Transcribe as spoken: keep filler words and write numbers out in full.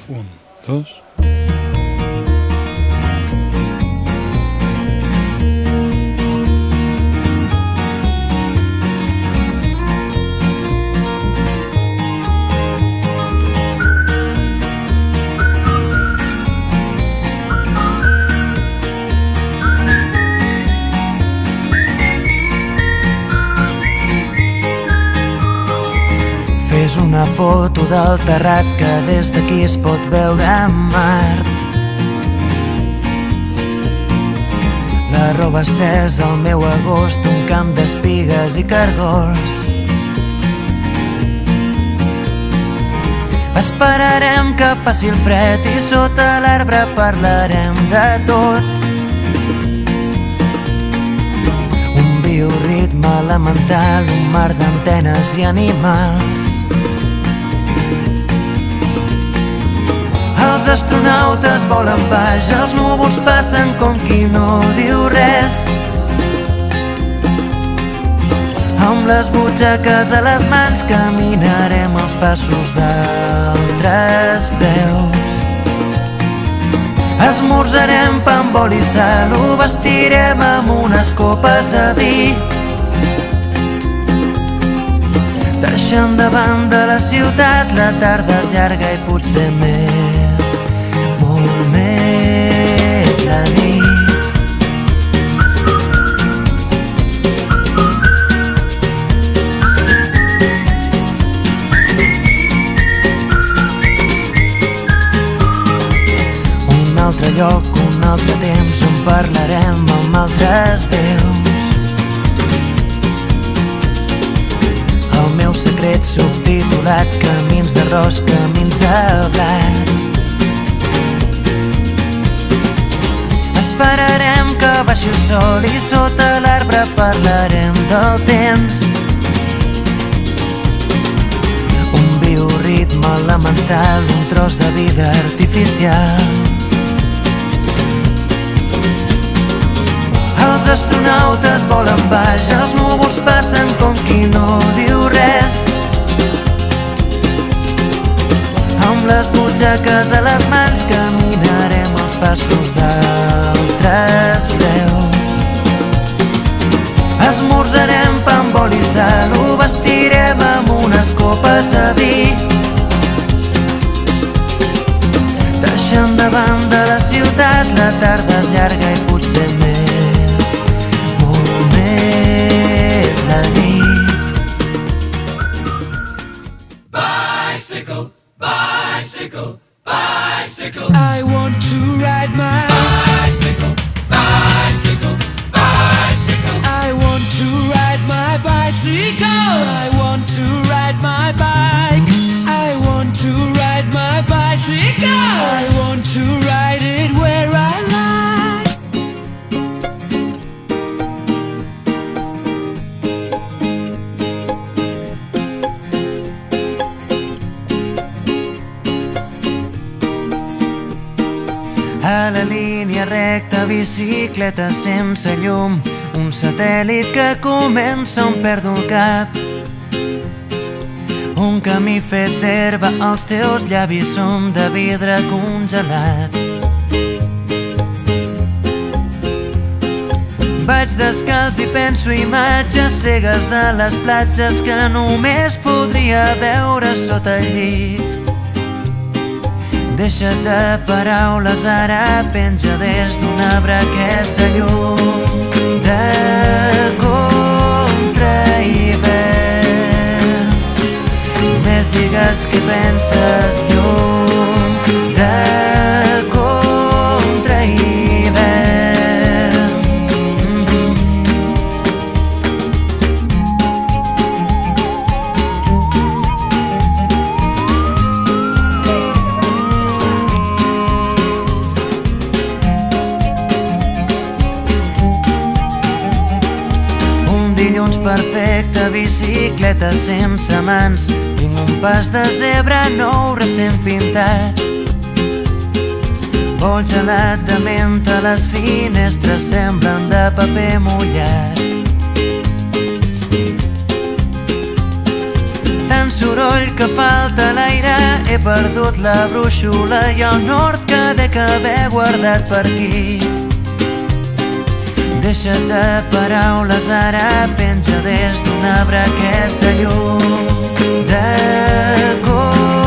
Un, dos... Fes una foto del terrat que des d'aquí es pot veure Mart. La roba estesa al meu agost, un camp d'espigues i cargols. Esperarem que passi el fred i sota l'arbre parlarem de tot. Un bioritme elemental, un mar d'antenes i animals. Els astronautes volen baix, els núvols passen com qui no diu res. Amb les butxaques a les mans caminarem els passos d'altres peus. Esmorzarem pa amb oli i sal, ho vestirem amb unes copes de vi. Deixant de banda la ciutat, la tarda és llarga i potser més, molt més la nit. Un altre lloc, un altre temps on parlarem amb altres déus. El meu secret subtitulat, camins d'arròs, camins de blat. Esperarem que baixi el sol i sota l'arbre parlarem del temps. Un bioritme elemental, un tros de vida artificial. Els astronautes volen baix, els núvols passen com qui no diu res. Amb les butxaques a les mans caminarem els passos d'altres peus. Esmorzarem pa amb oli i sal, ho vestirem amb unes copes de vi. Deixant de banda la ciutat, la tarda és llarga i potser més, molt més la nit. Bicycle, bicycle, bicycle. I want to ride my bicycle, bicycle, bicycle. I want to ride my bicycle. I want to ride my bike. I want to ride my bicycle. I want to ride it where I like. A la línia recta, bicicleta sense llum, un satèl·lit que comença on perdo el cap. Un camí fet d'herba, els teus llavis són de vidre congelat. Vaig descalç i penso imatges cegues de les platges que només podria veure sota el llit. Deixa't de paraules, ara penja des d'un arbre aquesta llum de contra hivern. Només digues què penses lluny de contra hivern. Dilluns perfecte, bicicleta sense mans. Tinc un pas de zebra nou recent pintat. Vol gelat de menta, les finestres semblen de paper mullat. Tant soroll que falta l'aire, he perdut la brúixola i el nord que dec haver guardat per aquí. Deixa't de paraules ara, penja des d'un arbre aquesta llum de cor.